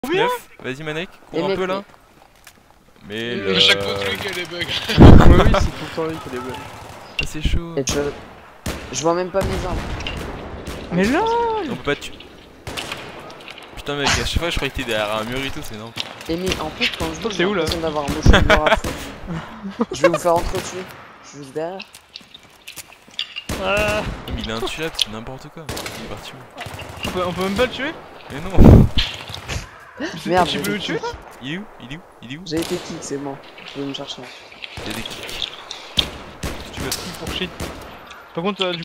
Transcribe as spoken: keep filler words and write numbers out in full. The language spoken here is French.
neuf, vas-y Manek, cours un peu là. Mais le... chaque fois c'est lui qui a les bugs. Oui oui c'est tout le temps lui qui a les bugs. Ah c'est chaud. Et je... je vois même pas mes armes. Mais là On peut pas tuer. Putain mec, à chaque fois je croyais que t'étais derrière un mur et tout, c'est énorme. Et mais en fait quand je joue C'est j'ai où, là l'impression d'avoir un motion blur à fond. Je vais vous faire entretuer. Je suis juste derrière. ah. Mais il est intuable, c'est n'importe quoi. Il est parti où? on, peut, on peut même pas le tuer. Mais non. Merde, tu j'ai veux le des tuer kicks. là? Il est où? Il est où? Il est où? J'ai été kick, c'est bon. Tu peux me chercher. Il y a des kicks. Tu veux pour shit. Par contre, euh, du